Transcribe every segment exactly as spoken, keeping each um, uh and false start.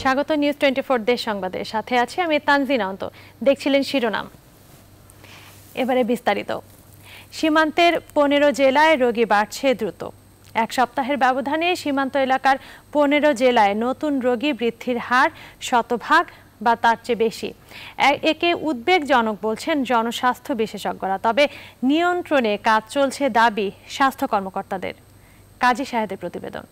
স্বাগত news twenty four দেশ সংবাদের সাথে আছি আমি তানজিনা অন্ত। দেখছিলেন শিরোনাম, এবারে বিস্তারিত। সীমান্তের পনেরো জেলায় রোগী বাড়ছে দ্রুত। এক সপ্তাহের ব্যবধানে সীমান্ত এলাকার পনেরো জেলায় নতুন রোগী বৃদ্ধির হার শতভাগ বা তার চেয়ে বেশি। একে উদ্বেগজনক বলছেন জনস্বাস্থ্য বিশেষজ্ঞরা। তবে নিয়ন্ত্রণে কাজ চলছে দাবি স্বাস্থ্য কর্মকর্তাদের। কাজী সাহেদের প্রতিবেদন।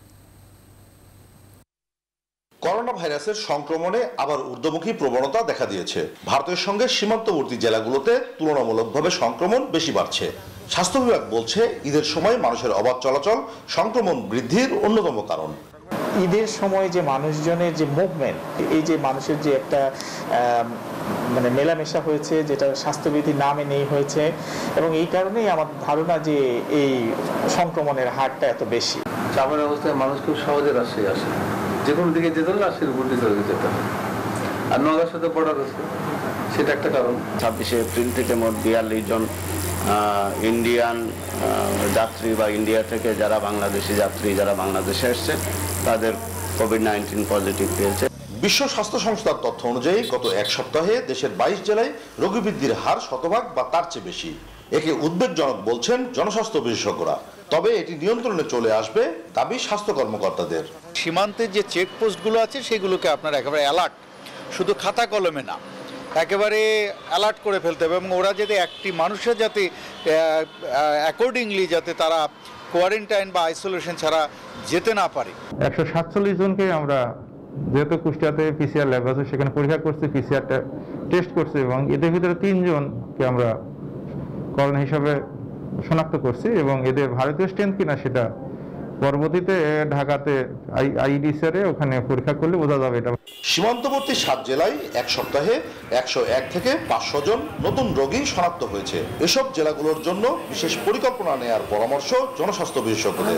করোনা ভাইরাসের সংক্রমণে আবার ঊর্ধ্বমুখী প্রবণতা দেখা দিয়েছে। ভারতের সঙ্গে সীমান্তবর্তী জেলাগুলোতে তুলনামূলকভাবে সংক্রমণ বেশি বাড়ছে। স্বাস্থ্য বিভাগ বলছে ঈদের সময় মানুষের অবাধ চলাচল সংক্রমণ বৃদ্ধির অন্যতম কারণ। ঈদের সময় যে মানুষজনের যে মুভমেন্ট, এই যে মানুষের যে একটা মানে মেলামেশা হয়েছে, যেটা স্বাস্থ্যবিধি না মেনেই হয়েছে, এবং এই কারণেই আমার ধারণা যে এই সংক্রমণের হারটা এত বেশি। চাপের অবস্থায় মানুষ খুব সহজে রাজশাহী আসে, যে কোনো দিকে যেতে হলে রাজশাহীর উপর দিকে যেতে হবে, আর নগার সাথে বর্ডার আছে, সেটা একটা কারণ। ছাব্বিশে এপ্রিল থেকে মোট বিয়াল্লিশ জন ইন্ডিয়ান যাত্রী বা ইন্ডিয়া থেকে যারা বাংলাদেশি যাত্রী যারা বাংলাদেশে এসছে তাদের কোভিড নাইন্টিন পজিটিভ পেয়েছে। বিশ্ব স্বাস্থ্য সংস্থার তথ্য অনুযায়ী গত এক সপ্তাহে দেশের বাইশ জেলায় রোগী বৃদ্ধির হার শতভাগ বা তার চেয়ে বেশি। একে উদ্বেগজনক বলছেন জনস্বাস্থ্য বিশেষজ্ঞরা। তবে এটি নিয়ন্ত্রণে চলে আসবে দাবি স্বাস্থ্য কর্মকর্তাদের। সীমান্তে যে চেকপোস্টগুলো আছে সেগুলোকে আপনার একেবারে অ্যালার্ট, শুধু খাতা কলমে না, একেবারে অ্যালার্ট করে ফেলতে হবে, এবং ওরা যাতে একটি মানুষের যাতে অ্যাকর্ডিংলি যাতে তারা কোয়ারেন্টাইন বা আইসোলেশন ছাড়া যেতে না পারে। একশো সাতচল্লিশ জনকে আমরা, যেহেতু কুষ্টিয়াতে পিসিআর ল্যাব আছে, সেখানে পরীক্ষা করছি, পিসিআরটা টেস্ট করছি, এবং এদের ভিতরে তিনজনকে আমরা করোনা হিসাবে শনাক্ত করছি, এবং এদের ভারতীয় স্ট্রেন কিনা সেটা পরবর্তীতে ঢাকাতে আইডিসিআরে ওখানে পরীক্ষা করলে বোঝা যাবে। এটা সীমান্তবর্তী সাত জেলায় এক সপ্তাহে একশো এক থেকে পাঁচশো জন নতুন রোগী শনাক্ত হয়েছে। এসব জেলাগুলোর জন্য বিশেষ পরিকল্পনা নেওয়ার পরামর্শ জনস্বাস্থ্য বিশেষজ্ঞদের।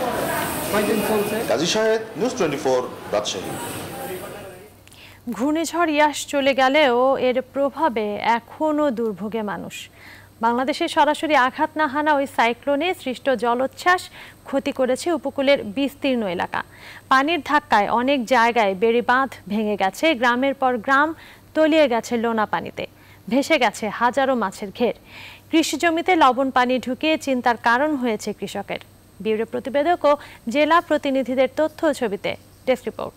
Kazi Shahed, news twenty four, Rajshahi. ঘূর্ণিঝড় ইয়াস চলে গেলেও এর প্রভাবে এখনও দুর্ভোগে মানুষ। বাংলাদেশে সরাসরি আঘাত না হানা ওই সাইক্লোনে সৃষ্ট জলোচ্ছ্বাস ক্ষতি করেছে উপকূলের বিস্তীর্ণ এলাকা। পানির ধাক্কায় অনেক জায়গায় বেড়িবাঁধ ভেঙে গেছে, গ্রামের পর গ্রাম তলিয়ে গেছে লোনা পানিতে, ভেসে গেছে হাজারো মাছের ঘের। কৃষি জমিতে লবণ পানি ঢুকে চিন্তার কারণ হয়েছে কৃষকের। ব্যুরো প্রতিবেদক ও জেলা প্রতিনিধিদের তথ্য ছবিতে ডেস্ক রিপোর্ট।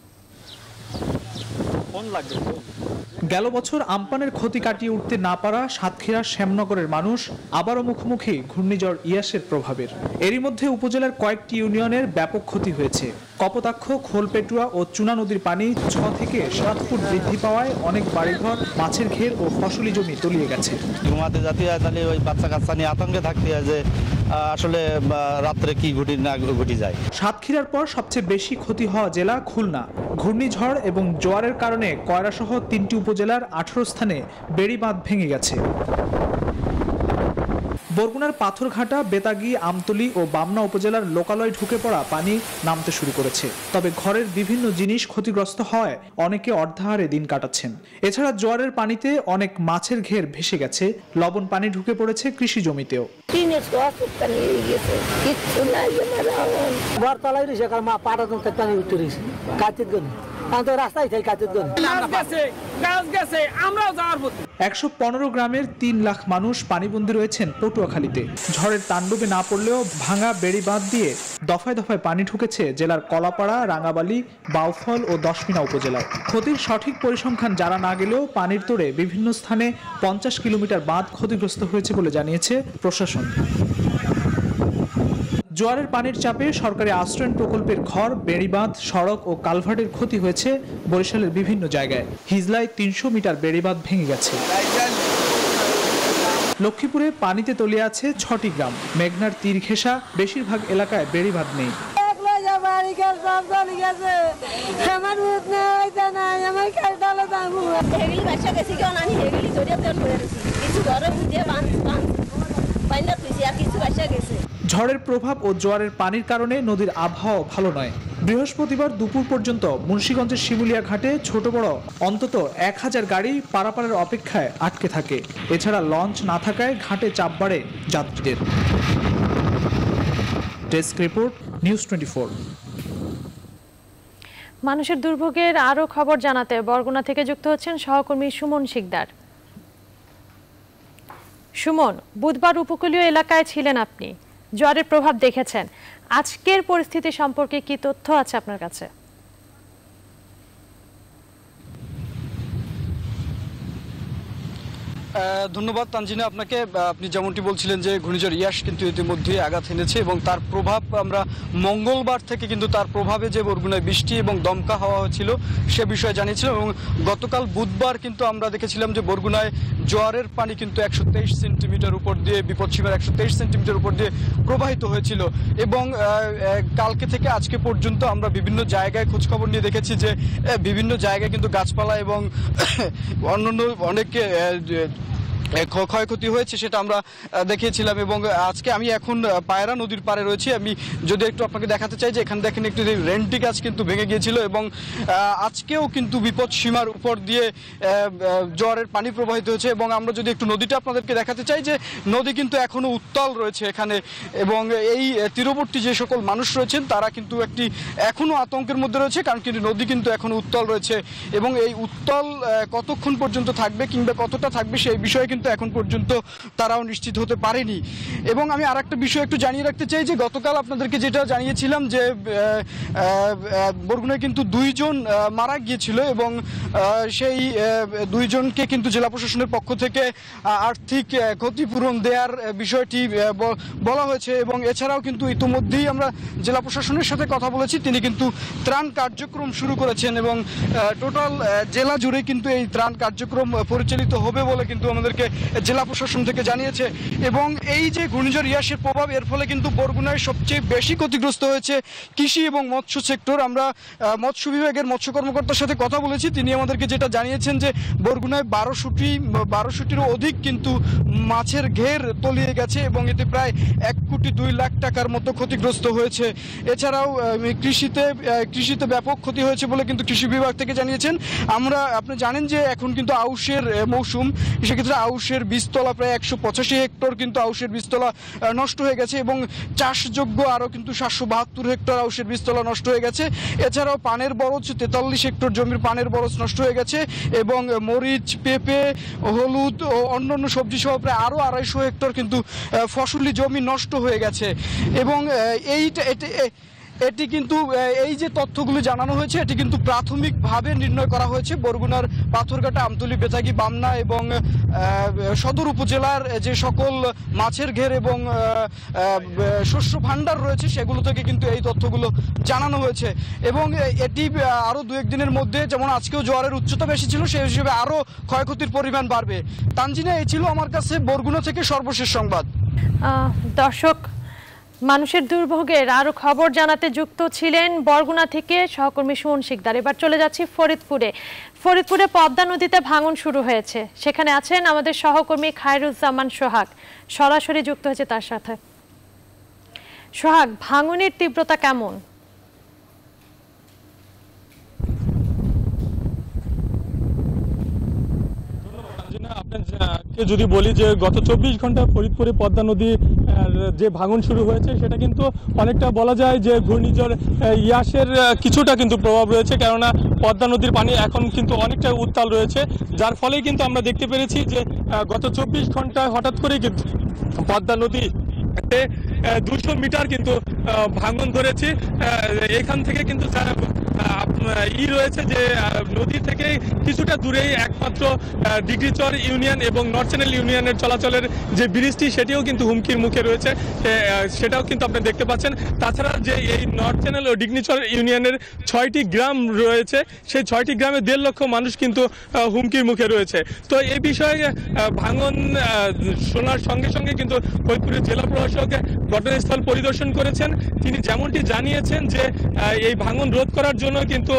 গেল বছর আমপানের ক্ষতি কাটিয়ে উঠতে না পারা সাতক্ষীরা শ্যামনগরের মানুষ আবারও মুখোমুখি ঘূর্ণিঝড় ইয়াসের প্রভাবের। এরই মধ্যে উপজেলার কয়েকটি ইউনিয়নের ব্যাপক ক্ষতি হয়েছে। কপোতাক্ষ, খোলপেটুয়া ও চুনা নদীর পানি ছ থেকে সাত ফুট বৃদ্ধি পাওয়ায় অনেক বাড়িঘর, মাছের ঘের ও ফসলি জমি তলিয়ে গেছে। ঘুমাতে যাতে তাহলে ওই বাচ্চা কাচ্চা নিয়ে আতঙ্কে থাকতে হয় যে আসলে রাত্রে কি ঘটি না ঘটি যায়। সাতক্ষীরার পর সবচেয়ে বেশি ক্ষতি হওয়া জেলা খুলনা। ঘূর্ণিঝড় এবং জোয়ারের কারণে কয়রাসহ তিনটি উপজেলার আঠারো স্থানে বেড়িবাঁধ ভেঙে গেছে। বরগুনার পাথরঘাটা, বেতাগী, আমতলী ও বামনা উপজেলার লোকালয়ে ঢুকে পড়া পানি নামতে শুরু করেছে। তবে ঘরের বিভিন্ন জিনিস ক্ষতিগ্রস্ত হওয়ায় অনেকে অর্ধাহারে দিন কাটাচ্ছেন। এছাড়া জোয়ারের পানিতে অনেক মাছের ঘের ভেসে গেছে, লবণ পানি ঢুকে পড়েছে কৃষি জমিতেও। একশো পনেরো গ্রামের তিন লাখ মানুষ পানিবন্দী রয়েছেন পটুয়াখালীতে। ঝড়ের তাণ্ডবে না পড়লেও ভাঙা বেড়িবাঁধ দিয়ে দফায় দফায় পানি ঢুকেছে জেলার কলাপাড়া, রাঙাবালি, বাউফল ও দশমিনা উপজেলায়। ক্ষতির সঠিক পরিসংখ্যান জানা না গেলেও পানির তোড়ে বিভিন্ন স্থানে পঞ্চাশ কিলোমিটার বাঁধ ক্ষতিগ্রস্ত হয়েছে বলে জানিয়েছে প্রশাসন। জোয়ারের পানির চাপে সরকারি আশ্রয়ণ প্রকল্পের ঘর, বেড়িবাঁধ, সড়ক ও কালভার্টের ক্ষতি হয়েছে বরিশালের বিভিন্ন জায়গায়। হিজলায় তিনশো মিটার বেড়িবাঁধ ভেঙে গেছে। লক্ষ্মীপুরে পানিতে তলিয়ে আছে ছটি গ্রাম। মেঘনার তীর ঘেঁষা বেশিরভাগ এলাকায় বেড়িবাঁধ নেই। ঝড়ের প্রভাব ও জোয়ারের পানির কারণে নদীর আবহাওয়া ভালো নয়। বৃহস্পতিবার দুপুর পর্যন্ত মুন্সিগঞ্জের শিমুলিয়া ঘাটে ছোট বড় অন্তত এক হাজার গাড়ি পারাপারের অপেক্ষায় আটকে থাকে। এছাড়া লঞ্চ না থাকায় ঘাটে চাপ বাড়ে যাত্রীদের। Desk report, news twenty four. মানুষের দুর্ভোগের আরো খবর জানাতে বরগুনা থেকে যুক্ত হচ্ছেন সহকর্মী সুমন শিকদার। সুমন, বুধবার উপকূলীয় এলাকায় ছিলেন আপনি, জ্বরের প্রভাব দেখেছেন। আজকের পরিস্থিতি সম্পর্কে কি তথ্য আছে আপনার কাছে? ধন্যবাদ তানজিনা আপনাকে। আপনি যেমনটি বলছিলেন যে ঘূর্ণিঝড় ইয়াস কিন্তু ইতিমধ্যে আঘাত এনেছে এবং তার প্রভাব আমরা মঙ্গলবার থেকে কিন্তু তার প্রভাবে যে বরগুনায় বৃষ্টি এবং দমকা হাওয়া হয়েছিল সে বিষয়ে জানিয়েছিলাম এবং গতকাল বুধবার কিন্তু আমরা দেখেছিলাম যে বরগুনায় জোয়ারের পানি কিন্তু একশো তেইশ সেন্টিমিটার উপর দিয়ে বিপদসীমার একশো তেইশ সেন্টিমিটার উপর দিয়ে প্রবাহিত হয়েছিল এবং কালকে থেকে আজকে পর্যন্ত আমরা বিভিন্ন জায়গায় খোঁজখবর নিয়ে দেখেছি যে বিভিন্ন জায়গায় কিন্তু গাছপালা এবং অন্যান্য অনেক ক্ষয়ক্ষতি হয়েছে সেটা আমরা দেখিয়েছিলাম এবং আজকে আমি এখন পায়রা নদীর পাড়ে রয়েছি। আমি যদি একটু আপনাকে দেখাতে চাই যে এখানে দেখেন একটি রেন্টি গাছ কিন্তু ভেঙে গিয়েছিল এবং আজকেও কিন্তু বিপদ সীমার উপর দিয়ে জোয়ারের পানি প্রবাহিত হয়েছে এবং আমরা যদি একটু নদীটা আপনাদেরকে দেখাতে চাই যে নদী কিন্তু এখনো উত্তাল রয়েছে এখানে এবং এই তীরবর্তী যে সকল মানুষ রয়েছেন তারা কিন্তু একটি এখনো আতঙ্কের মধ্যে রয়েছে, কারণ কিন্তু নদী কিন্তু এখনো উত্তাল রয়েছে এবং এই উত্তাল কতক্ষণ পর্যন্ত থাকবে কিংবা কতটা থাকবে সেই বিষয়ে কিন্তু এখন পর্যন্ত তারাও নিশ্চিত হতে পারেনি। এবং আমি আর একটা বিষয় একটু জানিয়ে রাখতে চাই যে গতকাল আপনাদেরকে যেটা জানিয়েছিলাম যে বরগুনায় কিন্তু দুইজন মারা গিয়েছিল এবং সেই দুইজনকে কিন্তু জেলা প্রশাসনের পক্ষ থেকে আর্থিক ক্ষতিপূরণ দেওয়ার বিষয়টি বলা হয়েছে এবং এছাড়াও কিন্তু ইতিমধ্যেই আমরা জেলা প্রশাসনের সাথে কথা বলেছি, তিনি কিন্তু ত্রাণ কার্যক্রম শুরু করেছেন এবং টোটাল জেলা জুড়ে কিন্তু এই ত্রাণ কার্যক্রম পরিচালিত হবে বলে কিন্তু আমাদেরকে জেলা প্রশাসন থেকে জানিয়েছে। এবং এই যে ঘূর্ণিঝড় ইয়াসের প্রভাব, এর ফলে কিন্তু বরগুনায় সবচেয়ে বেশি ক্ষতিগ্রস্ত হয়েছে কৃষি এবং মৎস্য সেক্টর। আমরা মৎস্য বিভাগের মৎস্য কর্মকর্তার সাথে কথা বলেছি, তিনি আমাদেরকে যেটা জানিয়েছেন যে বরগুনায় বারোশোটি বারোশোটিরও অধিক কিন্তু মাছের ঘের তলিয়ে গেছে এবং এতে প্রায় এক কোটি দুই লাখ টাকার মতো ক্ষতিগ্রস্ত হয়েছে। এছাড়াও কৃষিতে কৃষিতে ব্যাপক ক্ষতি হয়েছে বলে কিন্তু কৃষি বিভাগ থেকে জানিয়েছেন। আমরা আপনি জানেন যে এখন কিন্তু আউশের মৌসুম, সেক্ষেত্রে আউশের বীজতলা প্রায় একশো পঁচাশি হেক্টর কিন্তু আউশের বীজতলা নষ্ট হয়ে গেছে এবং চাষযোগ্য আরও কিন্তু সাতশো বাহাত্তর হেক্টর আউশের বীজতলা নষ্ট হয়ে গেছে। এছাড়াও পানের বরজ তেতাল্লিশ হেক্টর জমির পানের বরজ নষ্ট হয়ে গেছে এবং মরিচ, পেঁপে, হলুদ ও অন্যান্য সবজি সহ প্রায় আরও আড়াইশো হেক্টর কিন্তু ফসলি জমি নষ্ট হয়ে গেছে এবং এইটা এটি কিন্তু এই যে তথ্যগুলো জানানো হয়েছে এটি কিন্তু প্রাথমিকভাবে নির্ণয় করা হয়েছে বরগুনার পাথরঘাটা, আমতলী, বেতাগী, বামনা এবং সদর উপজেলার যে সকল মাছের ঘের এবং শস্য ভাণ্ডার রয়েছে সেগুলো থেকে কিন্তু এই তথ্যগুলো জানানো হয়েছে এবং এটি আরও দু একদিনের মধ্যে, যেমন আজকেও জোয়ারের উচ্চতা বেশি ছিল সেই হিসেবে আরও ক্ষয়ক্ষতির পরিমাণ বাড়বে। তানজিনা, এই ছিল আমার কাছে বরগুনা থেকে সর্বশেষ সংবাদ। দর্শক, মানুষের দুর্ভোগের আরো খবর জানাতে যুক্ত ছিলেন বরগুনা থেকে সহকর্মী সুমন শিকদার। এবার চলে যাচ্ছি ফরিদপুরে। ফরিদপুরে পদ্মা নদীতে ভাঙন শুরু হয়েছে, সেখানে আছেন আমাদের সহকর্মী খায়রুজ্জামান সোহাগ, সরাসরি যুক্ত হয়েছে তার সাথে। সোহাগ, ভাঙনের তীব্রতা কেমন? আপনাকে যদি বলি যে গত চব্বিশ ঘন্টা ফরিদপুরে পদ্মা নদী যে ভাঙন শুরু হয়েছে সেটা কিন্তু অনেকটা বলা যায় যে ঘূর্ণিঝড় ইয়াসের কিছুটা কিন্তু প্রভাব রয়েছে, কেননা পদ্মা নদীর পানি এখন কিন্তু অনেকটা উত্তাল রয়েছে, যার ফলে কিন্তু আমরা দেখতে পেরেছি যে গত চব্বিশ ঘন্টায় হঠাৎ করে কিন্তু পদ্মা নদী দুশো মিটার কিন্তু ভাঙন ধরেছে। এখান থেকে কিন্তু যারা ই রয়েছে যে নদী থেকে কিছুটা দূরেই একমাত্র ডিগ্রিচর ইউনিয়ন এবং নর্থ চ্যানেল ইউনিয়নের চলাচলের যে ব্রিজটি সেটিও কিন্তু হুমকির মুখে রয়েছে, সেটাও কিন্তু আপনি দেখতে পাচ্ছেন। তাছাড়া যে এই নর্থ চ্যানেল ও ডিগ্রিচর ইউনিয়নের ছয়টি গ্রাম রয়েছে সেই ছয়টি গ্রামে দেড় লক্ষ মানুষ কিন্তু হুমকির মুখে রয়েছে। তো এই বিষয়ে ভাঙন শোনার সঙ্গে সঙ্গে কিন্তু ফরিদপুরের জেলা প্রশাসক ঘটনাস্থল পরিদর্শন করেছেন। তিনি যেমনটি জানিয়েছেন যে এই ভাঙন রোধ করার জন্য কিন্তু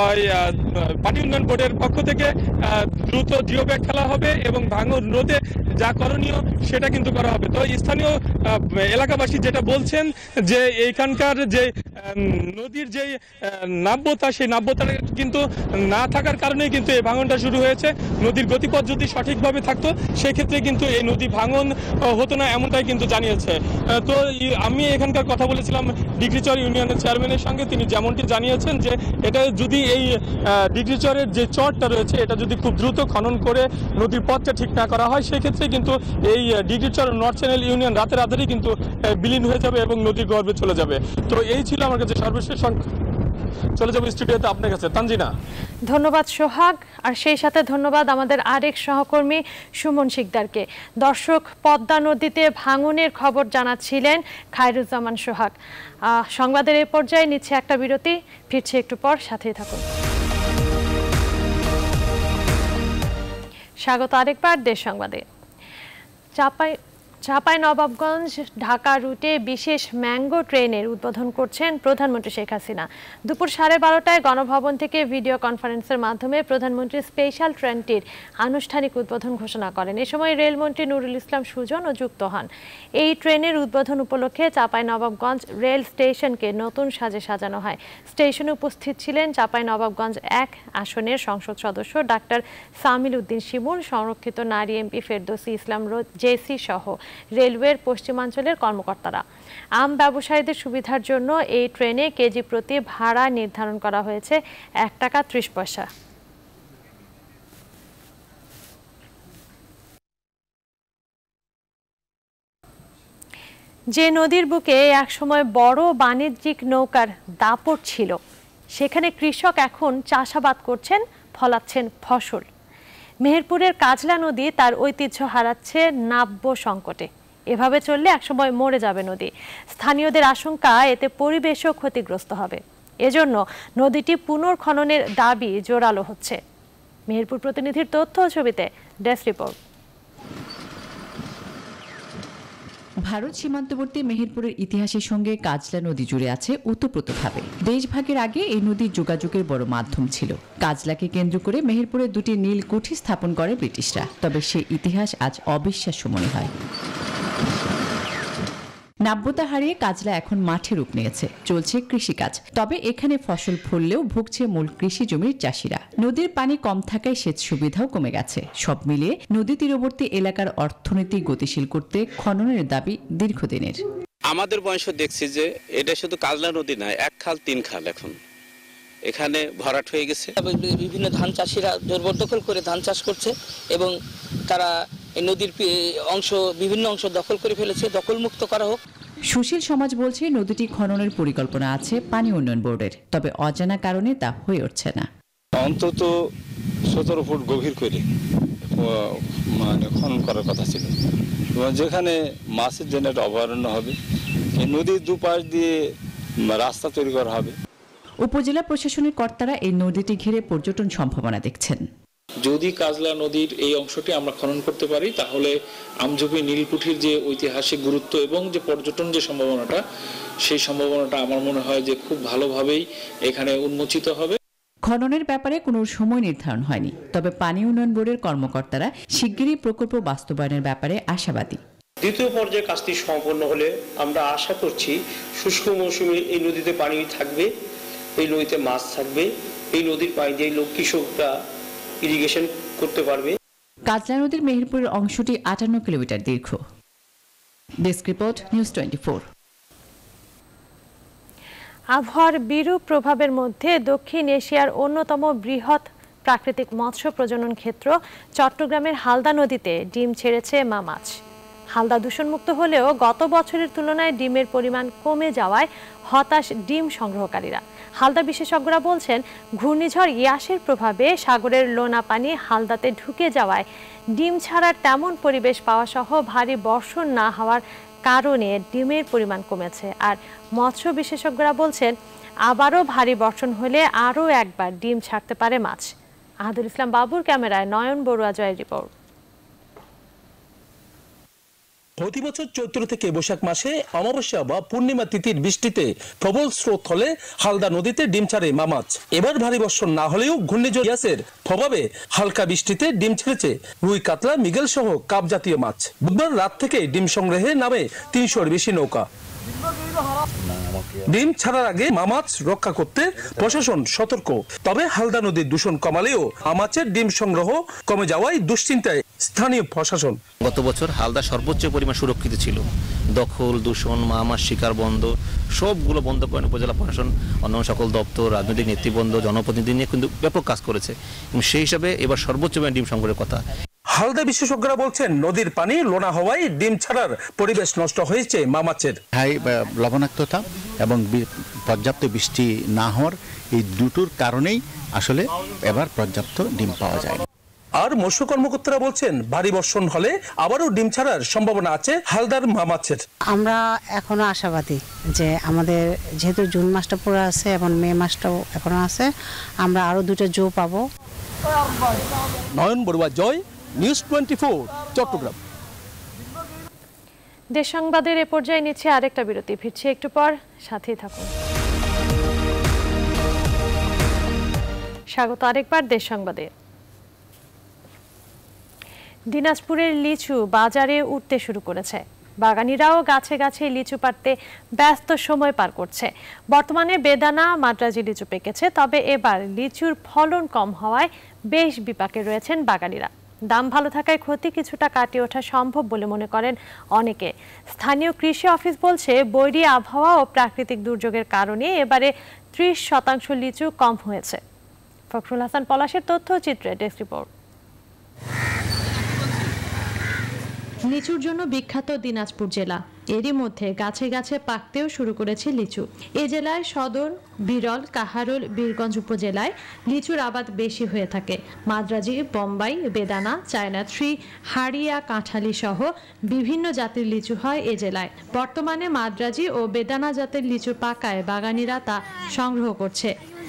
পানি উন্নয়ন বোর্ডের পক্ষ থেকে দ্রুত জিও ব্যাগ খেলা হবে এবং ভাঙন রোধে যা করণীয় সেটা কিন্তু করা হবে। তো স্থানীয় এলাকাবাসী যেটা বলছেন যে এইখানকার যে নদীর যে নাব্যতা সেই নাব্যতাটা কিন্তু না থাকার কারণেই কিন্তু এই ভাঙনটা শুরু হয়েছে। নদীর গতিপথ যদি সঠিকভাবে থাকতো সেক্ষেত্রে কিন্তু এই নদী ভাঙন হতো না, এমনটাই কিন্তু জানিয়েছে। তো আমি এখানকার কথা বলেছিলাম ডিগ্রিচর ইউনিয়নের চেয়ারম্যানের সঙ্গে, তিনি যেমনটি জানিয়েছেন যে এটা যদি এই ডিগ্রিচরের যে চরটা রয়েছে এটা যদি খুব দ্রুত খনন করে নদীর পথটা ঠিক না করা হয় সেক্ষেত্রে কিন্তু এই ডিগ্রিচর নর্থ চ্যানেল ইউনিয়ন রাতে রাতেরই কিন্তু বিলীন হয়ে যাবে এবং নদীর গর্ভে চলে যাবে। তো এই ছিল আমার কাছে সর্বশেষ। চলে যাবো স্টুডিওতে আপনার কাছে তানজিনা। ধন্যবাদ সোহাগ, আর সেই সাথে ধন্যবাদ আমাদের আরেক সহকর্মী সুমন শিকদারকে। দর্শক, পদ্মা নদীতে ভাঙনের খবর জানাচ্ছিলেন খায়রুজ্জামান সোহাগ। সংবাদের এই পর্যায়ে নিচ্ছে একটা বিরতি, ফিরছে একটু পর, সাথেই থাকুন। স্বাগত আরেকবার দেশ সংবাদে। চাপাই চাঁপাইনবাবগঞ্জ ঢাকা রুটে বিশেষ ম্যাঙ্গো ট্রেনের উদ্বোধন করছেন প্রধানমন্ত্রী শেখ হাসিনা। দুপুর সাড়ে বারোটায় গণভবন থেকে ভিডিও কনফারেন্সের মাধ্যমে প্রধানমন্ত্রী স্পেশাল ট্রেনটির আনুষ্ঠানিক উদ্বোধন ঘোষণা করেন। এ সময় রেলমন্ত্রী নুরুল ইসলাম সুজন ও যুক্ত হন। এই ট্রেনের উদ্বোধন উপলক্ষে চাঁপাইনবাবগঞ্জ রেল স্টেশনকে নতুন সাজে সাজানো হয়। স্টেশনে উপস্থিত ছিলেন চাঁপাইনবাবগঞ্জ এক আসনের সংসদ সদস্য ডাক্তার সামিল উদ্দিন শিমুল, সংরক্ষিত নারী এমপি ফেরদৌসী ইসলাম জেসি সহ রেলওয়ের পশ্চিমাঞ্চলের কর্মকর্তারা। আম ব্যবসায়ীদের সুবিধার জন্য এই ট্রেনে কেজি প্রতি ভাড়া নির্ধারণ করা হয়েছে এক টাকা ত্রিশ পয়সা। যে নদীর বুকে একসময় বড় বাণিজ্যিক নৌকার দাপট ছিল, সেখানে কৃষক এখন চাষাবাদ করছেন, ফলাচ্ছেন ফসল। মেহেরপুরের কাজলা নদী তার ঐতিহ্য হারাচ্ছে নাব্য সংকটে। এভাবে চললে একসময় মরে যাবে নদী। স্থানীয়দের আশঙ্কা এতে পরিবেশও ক্ষতিগ্রস্ত হবে। এজন্য নদীটি পুনর্খননের দাবি জোরালো হচ্ছে। মেহেরপুর প্রতিনিধির তথ্য ও ছবিতে ডেস্ক রিপোর্ট। ভারত সীমান্তবর্তী মেহেরপুরের ইতিহাসের সঙ্গে কাজলা নদী জুড়ে আছে ওতপ্রোতভাবে। দেশভাগের আগে এই নদী যোগাযোগের বড় মাধ্যম ছিল। কাজলাকে কেন্দ্র করে মেহেরপুরে দুটি নীল কুঠি স্থাপন করে ব্রিটিশরা। তবে সেই ইতিহাস আজ অবিশ্বাস্য মনে হয়। নাব্যতা হারিয়ে কাজলা এখন মাঠে রূপ নিয়েছে, চলছে কৃষিকাজ। তবে এখানে ফসল ফললেও ভুগছে মূল কৃষি জমির চাষিরা। নদীর পানি কম থাকায় সেচ সুবিধাও কমে গেছে। সব মিলিয়ে নদী তীরবর্তী এলাকার অর্থনীতি গতিশীল করতে খননের দাবি দীর্ঘদিনের। আমাদের বয়সে দেখছি যে এটা শুধু কাজলা নদী নয়, এক খাল তিন খাল এখন এখানে ভরাট হয়ে গেছে। বিভিন্ন ধান চাষিরা জবরদখল করে ধান চাষ করছে এবং তারা এই নদীর অংশ বিভিন্ন অংশ দখল করে ফেলেছে। দখল মুক্ত করা হোক। সুশীল সমাজ বলছে নদীটি খননের পরিকল্পনা আছে পানি উন্নয়ন বোর্ডের, তবে অজানা কারণে তা হয়ে উঠছে না। অন্তত সতেরো ফুট গভীর করে মানে খনন করার কথা ছিল, যেখানে মাছের জন্য একটা অভয়ারণ্য হবে। এই নদীর দুপাশ দিয়ে রাস্তা তৈরি করা হবে। উপজেলা প্রশাসনের কর্তারা এই নদীটি ঘিরে পর্যটন সম্ভাবনা দেখছেন। যদি কাজলা নদীর এই অংশটি আমরা খনন করতে পারি তাহলে আমঝুপি নীলকুঠির যে ঐতিহাসিক গুরুত্ব এবং যে পর্যটন যে সম্ভাবনাটা, সেই সম্ভাবনাটা আমার মনে হয় যে খুব ভালোভাবেই এখানে উন্মোচিত হবে। খননের ব্যাপারে কোনো সময় নির্ধারণ হয়নি, তবে পানি উন্নয়ন বোর্ডের কর্মকর্তারা শিগগিরই প্রকল্প বাস্তবায়নের ব্যাপারে আশাবাদী। দ্বিতীয় পর্যায়ে কাজটি সম্পন্ন হলে আমরা আশা করছি শুষ্ক মৌসুমে এই নদীতে পানি থাকবে, এই নদীতে মাছ থাকবে, এই নদীর পানি দিয়ে লোক কৃষকরা ইরিগেশন করতে পারবে। কাজলা নদীর মেহেরপুরের অংশটি আটান্ন কিলোমিটার দীর্ঘ। Desk report, news twenty four. আবহাওয়ার বিরূপ প্রভাবের মধ্যে দক্ষিণ এশিয়ার অন্যতম বৃহৎ প্রাকৃতিক মৎস্য প্রজনন ক্ষেত্র চট্টগ্রামের হালদা নদীতে ডিম ছেড়েছে মা মাছ। হালদা দূষণমুক্ত হলেও গত বছরের তুলনায় ডিমের পরিমাণ কমে যাওয়ায় হতাশ ডিম সংগ্রহকারীরা। হালদা বিশেষজ্ঞরা বলছেন, ঘূর্ণিঝড় ইয়াসের প্রভাবে সাগরের লোনা পানি হালদাতে ঢুকে যাওয়ায় ডিম ছাড়ার তেমন পরিবেশ পাওয়া সহ ভারী বর্ষণ না হওয়ার কারণে ডিমের পরিমাণ কমেছে। আর মৎস্য বিশেষজ্ঞরা বলছেন, আবারও ভারী বর্ষণ হলে আরও একবার ডিম ছাড়তে পারে মাছ। আহাদুল ইসলাম বাবুর ক্যামেরায় নয়ন বড়ুয়া জয়ের রিপোর্ট। প্রতি বছর চৈত্র থেকে বৈশাখ মাসে অমাবস্যা বা পূর্ণিমা তিথির বৃষ্টিতে প্রবল স্রোত হলে হালদা নদীতে ডিম ছাড়ে মা মাছ। এবার ভারী বর্ষণ না হলেও ঘূর্ণিঝড় ইয়াসের প্রভাবে হালকা বৃষ্টিতে ডিম ছেড়েছে রুই, কাতলা, মৃগেল সহ কাপ জাতীয় মাছ। বুধবার রাত থেকে ডিম সংগ্রহে নামে তিনশোর বেশি নৌকা। ডিম ছাড়ার আগে মাছ রক্ষা করতে প্রশাসন সতর্ক। তবে হালদা নদীর দূষণ কমালেও মাছের ডিম সংগ্রহ কমে যাওয়ায় দুশ্চিন্তায় স্থানীয় প্রশাসন। গত বছর হালদা সর্বোচ্চ পরিমাণ সুরক্ষিত ছিল। দখল, দূষণ, মাছ শিকার বন্ধ সবগুলো বন্ধ করেন উপজেলা প্রশাসন, অন্যান্য সকল দপ্তর, রাজনৈতিক নেতৃবৃন্দ, জনপ্রতিনিধি নিয়ে কিন্তু ব্যাপক কাজ করেছে এবং সেই হিসাবে এবার সর্বোচ্চ পরিমাণ ডিম সংগ্রহের কথা। হালদা বিশেষজ্ঞরা বলছেন নদীর পানি লোনা হওয়ায় ডিম ছাড়ার পরিবেশ নষ্ট হয়েছে মা মাছের। হাই লবণাক্ততা এবং পর্যাপ্ত বৃষ্টি না হওয়ার এই দুটোর কারণেই আসলে এবার পর্যাপ্ত ডিম পাওয়া যায়। আর মৎস্য কর্মকর্তারা বলছেন ভারী বর্ষণ হলে আবারও ডিম ছাড়ার সম্ভাবনা আছে হালদার মা মাছের। আমরা এখনো আশাবাদী যে আমাদের যেহেতু জুন মাসটা পুরো আছে এবং মে মাসটাও এখনো আছে, আমরা আরো দুটো জো পাবো। Nayan Barua, Joy, news twenty four, Chattogram. দেশ সংবাদের এ পর্যায়ে নিচ্ছে আরেকটা বিরতি, ফিরছে একটু পর, সাথেই থাকুন। স্বাগত আরেকবার দেশ সংবাদে। দিনাজপুরের লিচু বাজারে উঠতে শুরু করেছে। বাগানীরাও গাছে গাছে লিচু পাড়তে ব্যস্ত সময় পার করছে। বর্তমানে বেদানা, মাদ্রাজি লিচু পেকেছে, তবে এবার লিচুর ফলন কম হওয়ায় বেশ বিপাকে রয়েছেন বাগানীরা। দাম ভালো থাকায় ক্ষতি কিছুটা কাটিয়ে ওঠা সম্ভব বলে মনে করেন অনেকে। স্থানীয় কৃষি অফিস বলছে বৈরী আবহাওয়া ও প্রাকৃতিক দুর্যোগের কারণে এবারে ত্রিশ শতাংশ লিচু কম হয়েছে। ফখরুল হাসান পলাশের তথ্যচিত্রে ডেস্ক রিপোর্ট। লিচুর জন্য বিখ্যাত দিনাজপুর জেলা, এরই মধ্যে গাছে গাছে পাকতেও শুরু করেছে লিচু। এ জেলায় সদর, বিরল, কাহারোল, বীরগঞ্জ উপজেলায় লিচুর আবাদ বেশি হয়ে থাকে। মাদ্রাজি, বোম্বাই, বেদানা, চায়না থ্রি, হাড়িয়া, কাঁঠালি সহ বিভিন্ন জাতের লিচু হয় এ জেলায়। বর্তমানে মাদ্রাজি ও বেদানা জাতের লিচু পাকায় বাগানীরা তা সংগ্রহ করছে।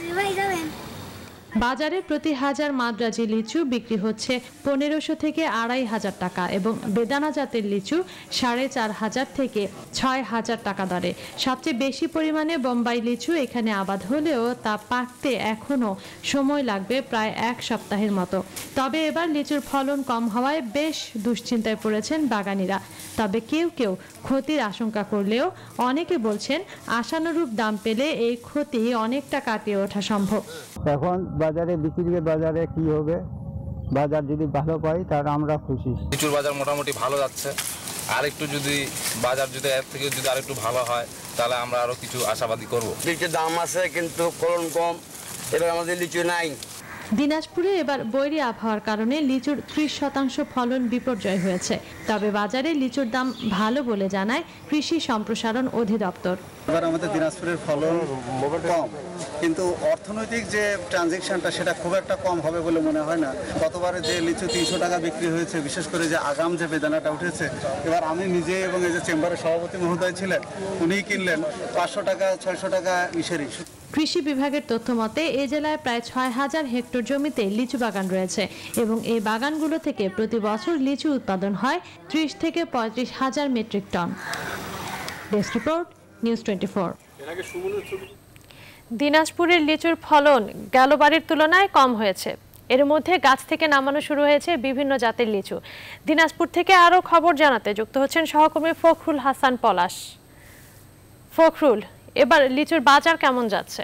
বাজারে প্রতি হাজার মাদ্রাজি লিচু বিক্রি হচ্ছে পনেরোশো থেকে আড়াই হাজার টাকা এবং বেদানা জাতের লিচু সাড়ে চার হাজার থেকে ছয় হাজার টাকা দরে। সবচেয়ে বেশি পরিমাণে বোম্বাই লিচু এখানে আবাদ হলেও তা পাকতে এখনো সময় লাগবে প্রায় এক সপ্তাহের মতো। তবে এবার লিচুর ফলন কম হওয়ায় বেশ দুশ্চিন্তায় পড়েছেন বাগানীরা। তবে কেউ কেউ ক্ষতির আশঙ্কা করলেও অনেকে বলছেন আশানুরূপ দাম পেলে এই ক্ষতি অনেকটা কাটিয়ে ওঠা সম্ভব। এখন বাজারে বিক্রির বাজারে কি হবে, বাজার যদি ভালো পাই তাহলে আমরা খুশি। লিচুর বাজার মোটামুটি ভালো যাচ্ছে, আর একটু যদি বাজার যদি এর থেকে যদি আর একটু ভালো হয় তাহলে আমরা আরো কিছু আশাবাদী করব। লিচুর দাম আছে কিন্তু ফলন কম, এবার আমাদের লিচু নাই। দিনাজপুরে এবার বৈরী আবহাওয়ার কারণে লিচুর ত্রিশ শতাংশ ফলন বিপর্যয় হয়েছে। তবে বাজারে লিচুর দাম ভালো বলে জানায় কৃষি সম্প্রসারণ অধিদপ্তর। এবার আমাদের দিনাজপুরের ফলন কম, কিন্তু অর্থনৈতিক যে ট্রানজেকশনটা সেটা খুব একটা কম হবে বলে মনে হয় না। গতবারে যে লিচু তিনশো টাকা বিক্রি হয়েছে, বিশেষ করে যে আগাম যে বেদানাটা উঠেছে, এবার আমি নিজে এবং এই যে চেম্বারের সভাপতি মহোদয় ছিলেন উনিই কিনলেন পাঁচশো টাকা ছয়শো টাকা মিশরি। কৃষি বিভাগের তথ্য মতে এ জেলায় প্রায় ছয় হাজার হেক্টর জমিতে লিচু বাগান রয়েছে এবং এই বাগানগুলো থেকে প্রতি বছর লিচু উৎপাদন হয় ত্রিশ থেকে পঁয়ত্রিশ হাজার metric ton. Desk report, news twenty four. দিনাজপুরের লিচুর ফলন গেলবারের তুলনায় কম হয়েছে। এর মধ্যে গাছ থেকে নামানো শুরু হয়েছে বিভিন্ন জাতের লিচু। দিনাজপুর থেকে আরও খবর জানাতে যুক্ত হচ্ছেন সহকর্মী ফখরুল হাসান পলাশ। ফখরুল, এবার লিচুর বাজার কেমন যাচ্ছে?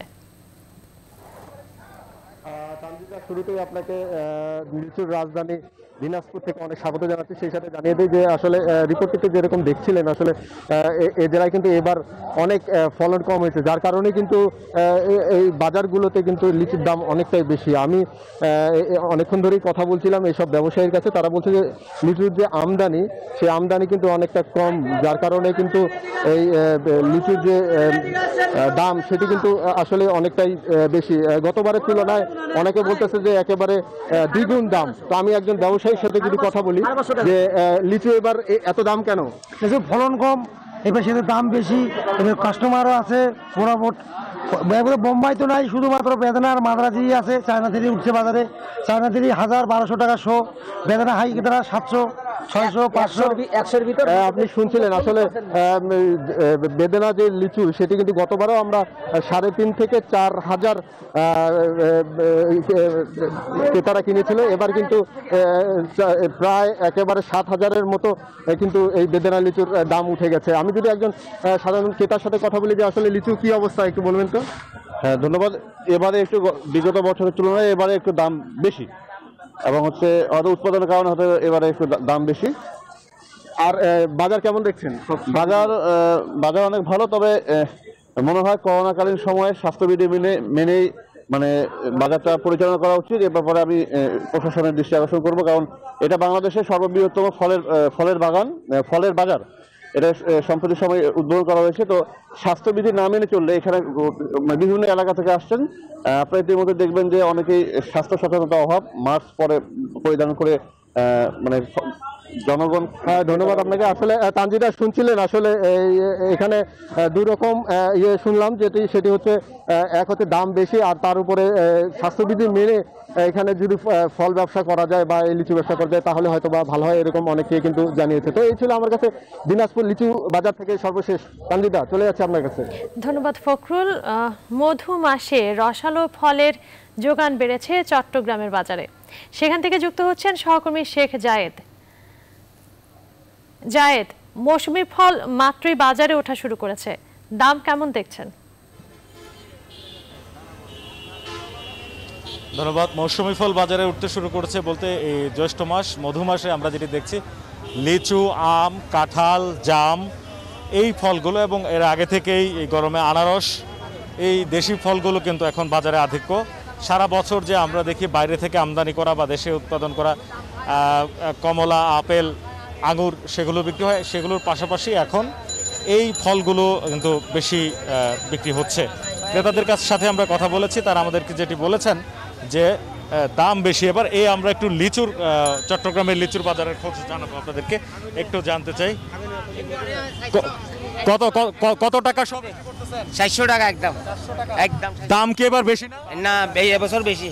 শুরুতেই আপনাকে লিচুর রাজধানী দিনাজপুর থেকে অনেক স্বাগত জানাচ্ছি। সেই সাথে জানিয়ে দিই যে আসলে রিপোর্টটিতে যেরকম দেখছিলেন আসলে এ জেলায় কিন্তু এবার অনেক ফলন কম হয়েছে, যার কারণে কিন্তু এই বাজারগুলোতে কিন্তু লিচুর দাম অনেকটাই বেশি। আমি অনেকক্ষণ ধরেই কথা বলছিলাম এইসব ব্যবসায়ীর কাছে, তারা বলছে যে লিচুর যে আমদানি সেই আমদানি কিন্তু অনেকটা কম, যার কারণে কিন্তু এই লিচুর যে দাম সেটি কিন্তু আসলে অনেকটাই বেশি। গতবারের তুলনায় অনেকে বলতেছে যে একেবারে দ্বিগুণ দাম। তো আমি একজন ব্যবসায়ীর সাথে যদি কথা বলি যে লিচু এবার এত দাম কেন? লিচুর ফলন কম, এবার সেটার দাম বেশি, এবার কাস্টমারও আছে মোটামুটি। বোম্বাই তো নাই, শুধুমাত্র বেদানা আর মাদ্রাজি আছে। চায়না থ্রি উঠছে বাজারে, চায়না থ্রি হাজার বারোশো টাকা শো, বেদানা হাই কেতারা সাতশো, ছয়শো পাঁচশো একশোর ভিতর আপনি শুনছিলেন আসলে বেদেনা যে লিচু সেটি কিন্তু গতবারও আমরা সাড়ে তিন থেকে চার হাজার ক্রেতারা কিনেছিল, এবার কিন্তু প্রায় একেবারে সাত হাজারের মতো কিন্তু এই বেদেনা লিচুর দাম উঠে গেছে। আমি যদি একজন সাধারণ ক্রেতার সাথে কথা বলি যে আসলে লিচু কি অবস্থা একটু বলবেন তো? হ্যাঁ ধন্যবাদ। এবারে একটু বিগত বছরের তুলনায় এবারে একটু দাম বেশি এবং হচ্ছে হয়তো উৎপাদনের কারণে হয়তো এবারে একটু দাম বেশি। আর বাজার কেমন দেখছেন? বাজার বাজার অনেক ভালো, তবে মনে হয় করোনাকালীন সময়ে স্বাস্থ্যবিধি মেনে মেনেই মানে বাজারটা পরিচালনা করা উচিত। এ ব্যাপারে আমি প্রশাসনের দৃষ্টি আকর্ষণ করবো, কারণ এটা বাংলাদেশের সর্ববৃহত্তম ফলের ফলের বাগান ফলের বাজার। এটা সম্প্রতি সময় উদ্বোধন করা হয়েছে। তো স্বাস্থ্যবিধি না মেনে চললে এখানে বিভিন্ন এলাকা থেকে আসছেন, আপনারা ইতিমধ্যে দেখবেন যে অনেকেই স্বাস্থ্য সচেতনতার অভাব মাস্ক পরে পরিধান করে মানে জনগণ। হ্যাঁ ধন্যবাদ আপনাকে। আসলে তানজিদা শুনছিলেন আসলে এখানে দুই রকম ইয়ে শুনলাম, যেটি সেটি হচ্ছে এক হচ্ছে দাম বেশি, আর তার উপরে স্বাস্থ্যবিধি মেনে এখানে যদি ফল ব্যবসা করা যায় বা এই লিচু ব্যবসা করা যায় তাহলে হয়তো বা ভালো হয়, এরকম অনেকে কিন্তু জানিয়েছে। তো এই ছিল আমার কাছে দিনাজপুর লিচু বাজার থেকে সর্বশেষ। তানজিদা চলে যাচ্ছে আপনার কাছে। ধন্যবাদ ফখরুল। মধু মাসে রসালো ফলের যোগান বেড়েছে চট্টগ্রামের বাজারে, সেখান থেকে যুক্ত হচ্ছেন সহকর্মী শেখ জায়েদ। জায়েদ, মৌসুমী ফল মাত্রই বাজারে ওঠা শুরু করেছে, দাম কেমন দেখছেন? ধন্যবাদ। মৌসুমী ফল বাজারে উঠতে শুরু করেছে বলতে এই জ্যৈষ্ঠ মাস মধু মাসে আমরা যেটি দেখছি লিচু, আম, কাঁঠাল, জাম এই ফলগুলো এবং এর আগে থেকেই এই গরমে আনারস এই দেশি ফলগুলো কিন্তু এখন বাজারে আধিক্য। সারা বছর যে আমরা দেখি বাইরে থেকে আমদানি করা বা দেশে উৎপাদন করা কমলা, আপেল, আঙুর সেগুলো বিক্রি হয়, সেগুলোর পাশাপাশি এখন এই ফলগুলো কিন্তু বেশি বিক্রি হচ্ছে। ক্রেতাদের কাছ সাথে আমরা কথা বলেছি, তারা আমাদেরকে যেটি বলেছেন যে দাম বেশি। এবার এই আমরা একটু লিচুর চট্টগ্রামের লিচুর বাজারের খোঁজ জানাবো আপনাদেরকে, একটু জানতে চাই কত কত টাকা সব? চারশো টাকা একদম একদম। দাম কি এবার বেশি না? না এবছর বেশি।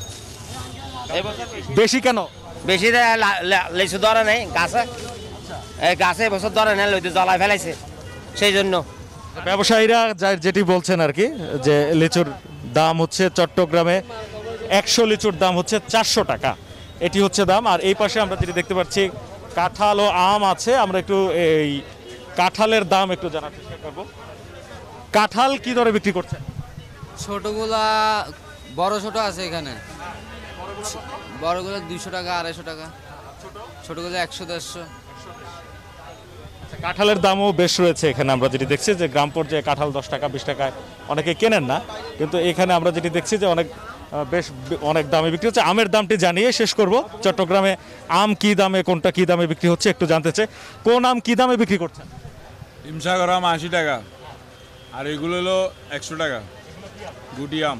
বেশি কেন? বেশি লিচু ধরে নেই গাছে, গাছে এবছর ধরে নেই, লইতে জ্বলায় ফেলাইছে সেই জন্য। ব্যবসায়ীরা যেটি বলছেন আর কি যে লিচুর দাম হচ্ছে চট্টগ্রামে একশো লিচুর দাম হচ্ছে চারশো টাকা, এটি হচ্ছে দাম। আর এই পাশে আমরা যেটি দেখতে পাচ্ছি কাঁঠাল ও আম আছে, আমরা একটু এই কাঁঠালের দাম একটু জানার চেষ্টা করব। কাঁঠাল কি দরে বিক্রি করছেন? ছোটগুলা বড় ছোট আছে এখানে, বড়গুলো দুইশো টাকা আড়াইশো টাকা, ছোটগুলো একশো দেড়শো। কাঁঠালের দামও বেশ রয়েছে এখানে, আমরা যেটি দেখছি যে গ্রাম পর্যায়ে কাঁঠাল দশ টাকা বিশ টাকায় অনেকে কেনেন না, কিন্তু এখানে আমরা যেটি দেখছি যে অনেক বেশ অনেক দামে বিক্রি হচ্ছে। আমের দামটি জানিয়ে শেষ করব। চট্টগ্রামে আম কি দামে, কোনটা কি দামে বিক্রি হচ্ছে একটু জানতে চাই। কোন আম কি দামে বিক্রি করছেন? হিমসাগর আম আশি টাকা, আর এগুলো হলো একশো টাকা গুটি আম।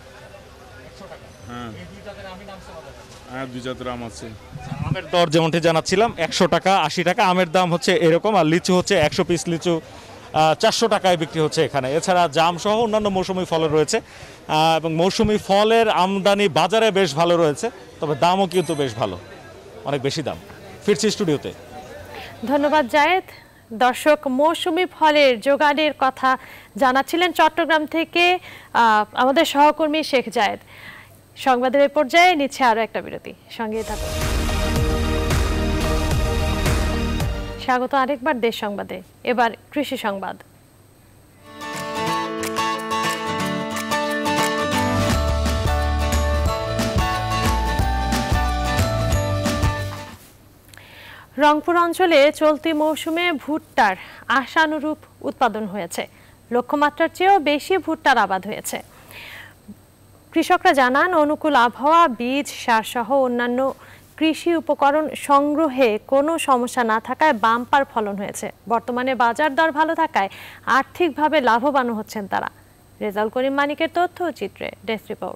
হ্যাঁ হ্যাঁ দুই জাতের আম আছে। আমের দর যেমনটি জানাচ্ছিলাম একশো টাকা আশি টাকা আমের দাম হচ্ছে এরকম, আর লিচু হচ্ছে একশো পিস লিচু চারশো টাকায় বিক্রি হচ্ছে এখানে। এছাড়া জাম সহ অন্যান্য মৌসুমি ফল রয়েছে এবং মৌসুমি ফলের আমদানি বাজারে বেশ ভালো রয়েছে, তবে দামও কিন্তু বেশ ভালো, অনেক বেশি দাম। ফিরছি স্টুডিওতে। ধন্যবাদ জায়েদ। দর্শক, মৌসুমি ফলের যোগানের কথা জানাচ্ছিলেন চট্টগ্রাম থেকে আমাদের সহকর্মী শেখ জায়েদ। সংবাদের এই পর্যায়ে নিচ্ছে আরো একটা বিরতি, সঙ্গে থাকুন। স্বাগত আরেকবার দেশ সংবাদে। এবার কৃষি সংবাদ। রংপুর অঞ্চলে চলতি মৌসুমে ভুট্টার আশানুরূপ উৎপাদন হয়েছে, লক্ষ্যমাত্রার চেয়েও বেশি ভুট্টার আবাদ হয়েছে। কৃষকরা জানান অনুকূল আবহাওয়া, বীজ, সারসহ অন্যান্য কৃষি উপকরণ সংগ্রহে কোনো সমস্যা না থাকায় বাম্পার ফলন হয়েছে। বর্তমানে বাজার দর ভালো থাকায় আর্থিকভাবে লাভবান হচ্ছেন তারা। রেজাউল করিম মানিকের তথ্য চিত্রে ডেস্ক রিপোর্ট।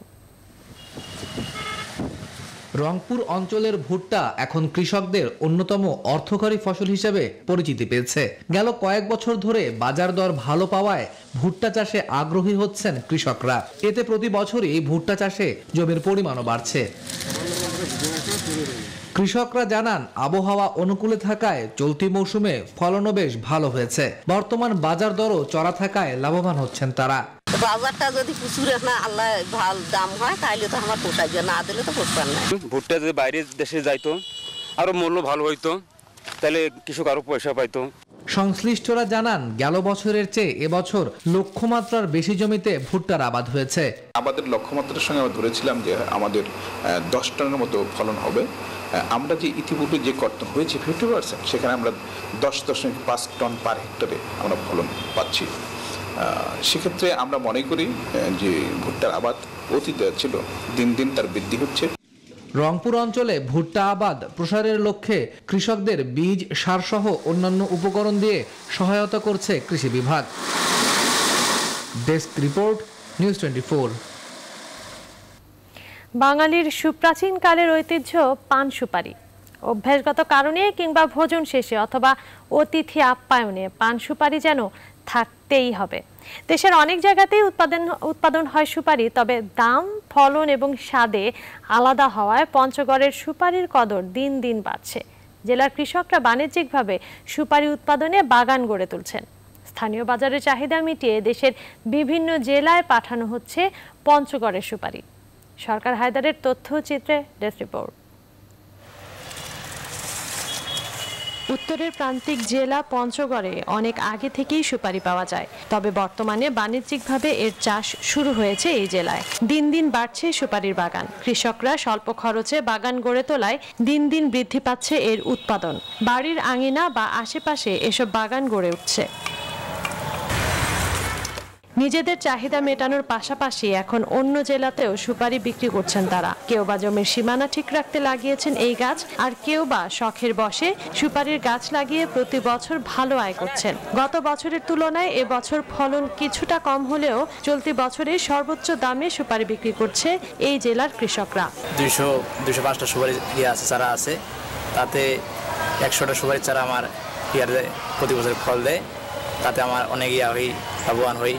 রংপুর অঞ্চলের ভুট্টা এখন কৃষকদের অন্যতম অর্থকরী ফসল হিসেবে পরিচিতি পেয়েছে। গেল কয়েক বছর ধরে বাজার দর ভালো পাওয়ায় ভুট্টা চাষে আগ্রহী হচ্ছেন কৃষকরা। এতে প্রতি বছরই ভুট্টা চাষে জমির পরিমাণও বাড়ছে। কৃষকরা জানান আবহাওয়া অনুকূলে থাকায় চলতি মৌসুমে ফলনও বেশ ভালো হয়েছে। বর্তমান বাজার দরও চড়া থাকায় লাভবান হচ্ছেন তারা। বাজারটা যদি প্রচুর না আল্লাহ ভালো দাম হয় তাহলে তো আমার পোষায়, না দিলে তো পোষার না। ভুট্টা যদি বাইরের দেশে যাইতো আরো মূল্য ভালো হইতো, তাহলে কৃষক আরো পয়সা পাইতো। সংশ্লিষ্টরা জানান গেল বছরের চেয়ে এবছর লক্ষ্যমাত্রার বেশি জমিতে ভুট্টার আবাদ হয়েছে। আমাদের লক্ষ্যমাত্রার সঙ্গে আমরা ধরেছিলাম যে আমাদের দশ টনের মতো ফলন হবে। আমরা যে ইতিপূর্বে যে কর্তন হয়েছে ফিফটি পার্সেন্ট, সেখানে আমরা দশ দশমিক পাঁচ টন পার হেক্টরে আমরা ফলন পাচ্ছি। সেক্ষেত্রে আমরা মনে করি যে ভুট্টার আবাদ অতীত ছিল, দিন দিন তার বৃদ্ধি হচ্ছে। রংপুর অঞ্চলে ভুট্টা আবাদ প্রসারের লক্ষ্যে কৃষকদের বীজ, সারসহ অন্যান্য উপকরণ দিয়ে সহায়তা করছে কৃষি বিভাগ। Desk report, news twenty four. বাঙালির সুপ্রাচীন কালের ঐতিহ্য পান সুপারি। অভ্যাসগত কারণে কিংবা ভোজন শেষে অথবা অতিথি আপ্যায়নে পান সুপারি যেন থাকতেই হবে। দেশের অনেক জায়গাতেই উৎপাদন উৎপাদন হয় সুপারি, তবে দাম, ফলন এবং স্বাদে আলাদা হওয়ায় পঞ্চগড়ের সুপারির কদর দিন দিন বাড়ছে। জেলার কৃষকরা বাণিজ্যিকভাবে সুপারি উৎপাদনে বাগান গড়ে তুলছেন। স্থানীয় বাজারের চাহিদা মিটিয়ে দেশের বিভিন্ন জেলায় পাঠানো হচ্ছে পঞ্চগড়ের সুপারি। সরকার হায়দারের তথ্যচিত্রে ডেস্ক রিপোর্ট। উত্তরের প্রান্তিক জেলা পঞ্চগড়ে অনেক আগে থেকেই সুপারি পাওয়া যায়, তবে বর্তমানে বাণিজ্যিকভাবে এর চাষ শুরু হয়েছে এই জেলায়। দিন দিন বাড়ছে সুপারির বাগান। কৃষকরা স্বল্প খরচে বাগান গড়ে তোলায় দিন দিন বৃদ্ধি পাচ্ছে এর উৎপাদন। বাড়ির আঙিনা বা আশেপাশে এসব বাগান গড়ে উঠছে। নিজেদের চাহিদা মেটানোর পাশাপাশি এখন অন্য জেলাতেও সুপারি বিক্রি করছেন তারা। কেউ বা জমির সীমানা ঠিক রাখতে লাগিয়েছেন এই গাছ, আর কেউ বা শখের বশে সুপারির গাছ লাগিয়ে প্রতি বছর ভালো আয় করছেন। গত বছরের তুলনায় এবছর ফলন কিছুটা কম হলেও চলতি বছরে সর্বোচ্চ দামে সুপারি বিক্রি করছে এই জেলার কৃষকরা। দুইশো দুইশো পাঁচটা সুপারি আছে, চারা আছে, তাতে একশোটা সুপারির চারা আমার ইয়ার প্রতি বছর ফল দেয়, তাতে আমার অনেক ইয়া হই লাভবান হই।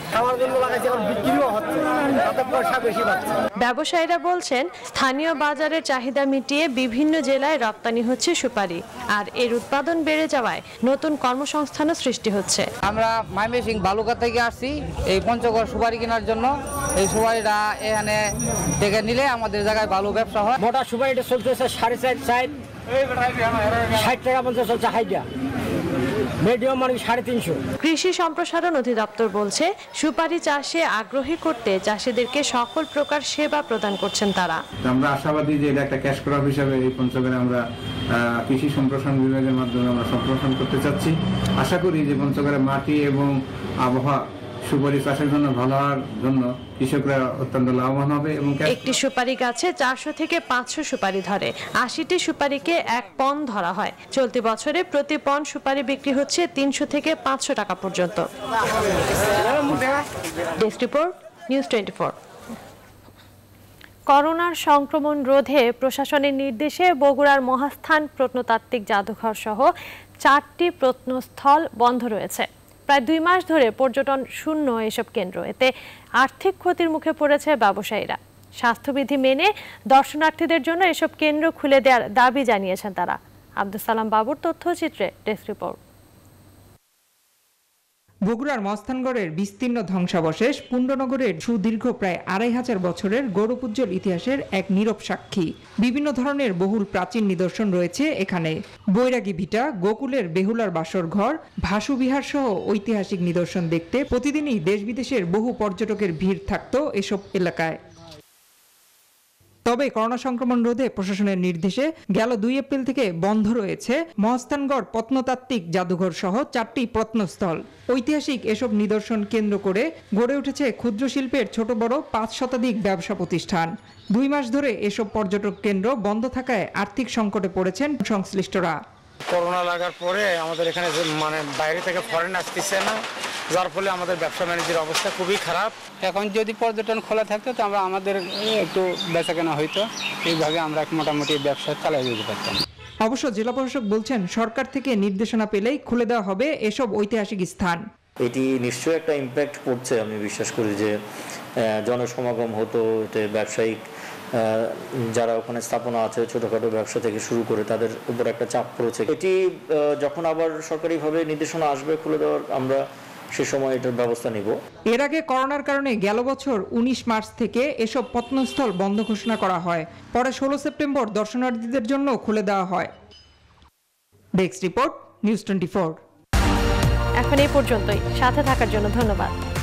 ব্যবসায়ীরা বলছেন স্থানীয় বাজারের চাহিদা মিটিয়ে বিভিন্ন জেলায় রপ্তানি হচ্ছে সুপারি, আর এর উৎপাদন বেড়ে যাওয়ায় নতুন কর্মসংস্থানও সৃষ্টি হচ্ছে। আমরা ময়মনসিংহ বালুকা থেকে আসছি এই পঞ্চগড় সুপারি কেনার জন্য। এই সুপারিটা এখানে থেকে নিলে আমাদের জায়গায় ভালো ব্যবসা হয়। মোটা সুপারিটা চলতেছে সাড়ে চার চার ষাট টাকা পর্যন্ত চলছে হাইডা, মিডিয়াম মানে সাড়ে তিনশো। কৃষি সম্প্রসারণ অধিদপ্তর বলছে সুপারি চাষে আগ্রহী করতে চাষিদেরকে সকল প্রকার সেবা প্রদান করছেন তারা। আমরা আশাবাদী যে এটা একটা ক্যাশ ক্রপ হিসাবে এই পঞ্চগড়ে আমরা কৃষি সম্প্রসারণ বিভাগের মাধ্যমে আমরা সম্প্রসারণ করতে চাচ্ছি। আশা করি যে পঞ্চগড়ের মাটি এবং আবহাওয়া সুপারি চাষের জন্য ভালো হওয়ার জন্য কৃষকরা অত্যন্ত লাভবান হবে। এবং একটি সুপারি গাছে চারশো থেকে পাঁচশো সুপারি ধরে, আশিটি সুপারিকে এক পন ধরা হয়। চলতি বছরে প্রতি পন সুপারি বিক্রি হচ্ছে তিনশো থেকে পাঁচশো টাকা পর্যন্ত। Desk report, news twenty four. করোনার সংক্রমণ রোধে প্রশাসনের নির্দেশে বগুড়ার মহাস্থান প্রত্নতাত্ত্বিক জাদুঘর সহ চারটি প্রত্নস্থল বন্ধ রয়েছে। প্রায় দুই মাস ধরে পর্যটন শূন্য এসব কেন্দ্র। এতে আর্থিক ক্ষতির মুখে পড়েছে ব্যবসায়ীরা। স্বাস্থ্যবিধি মেনে দর্শনার্থীদের জন্য এসব কেন্দ্র খুলে দেওয়ার দাবি জানিয়েছেন তারা। আব্দুল সালাম বাবুর তথ্যচিত্রে ডেস্ক রিপোর্ট। বগুড়ার মস্তানগড়ের বিস্তীর্ণ ধ্বংসাবশেষ পুণ্ডনগরের সুদীর্ঘ প্রায় আড়াই হাজার বছরের গৌরবোজ্জ্বল ইতিহাসের এক নীরব সাক্ষী। বিভিন্ন ধরনের বহুল প্রাচীন নিদর্শন রয়েছে এখানে। বৈরাগী ভিটা, গোকুলের বেহুলার বাসর ঘর, ভাসুবিহার সহ ঐতিহাসিক নিদর্শন দেখতে প্রতিদিনই দেশ বিদেশের বহু পর্যটকের ভিড় থাকত এসব এলাকায়। তবে করোনা সংক্রমণ রোধে প্রশাসনের নির্দেশে গেল দুই এপ্রিল থেকে বন্ধ রয়েছে মহাস্থানগড় প্রত্নতাত্ত্বিক জাদুঘর সহ চারটি প্রত্নস্থল। ঐতিহাসিক এসব নিদর্শন কেন্দ্র করে গড়ে উঠেছে ক্ষুদ্র শিল্পের ছোট বড় পাঁচ শতাধিক ব্যবসা প্রতিষ্ঠান। দুই মাস ধরে এসব পর্যটক কেন্দ্র বন্ধ থাকায় আর্থিক সংকটে পড়েছেন সংশ্লিষ্টরা। করোনা লাগার পরে আমাদের এখানে মানে বাইরে থেকে ফরেন আসতেছে না, যার ফলে আমাদের ব্যবসা বাণিজ্যের অবস্থা খুবই খারাপ। এখন যদি পর্যটন খোলা থাকতো তো আমরা আমাদের একটু বেচাকেনা হইতো, এইভাবে আমরা মোটামুটি ব্যবসা চালিয়ে যেতে পারতাম। অবশ্য জেলা প্রশাসক বলছেন সরকার থেকে নির্দেশনা পেলেই খুলে দেওয়া হবে এসব ঐতিহাসিক স্থান। এটি নিশ্চয়ই একটা ইম্প্যাক্ট পড়ছে। আমি বিশ্বাস করি যে জনসমাগম হতো, এতে ব্যবসায়িক যারা ওখানে স্থাপনা আছে ছোটোখাটো ব্যবসা থেকে শুরু করে তাদের উপর একটা চাপ পড়েছে। এটি যখন আবার সরকারিভাবে নির্দেশনা আসবে খুলে দেওয়ার, আমরা সে সময় এটার ব্যবস্থা নিব। এর আগে করোনার কারণে গেল বছর উনিশ মার্চ থেকে এসব পত্নস্থল বন্ধ ঘোষণা করা হয়, পরে ষোলো সেপ্টেম্বর দর্শনার্থীদের জন্য খুলে দেওয়া হয়। Desk report, news twenty four. এখন এই পর্যন্তই, সাথে থাকার জন্য ধন্যবাদ।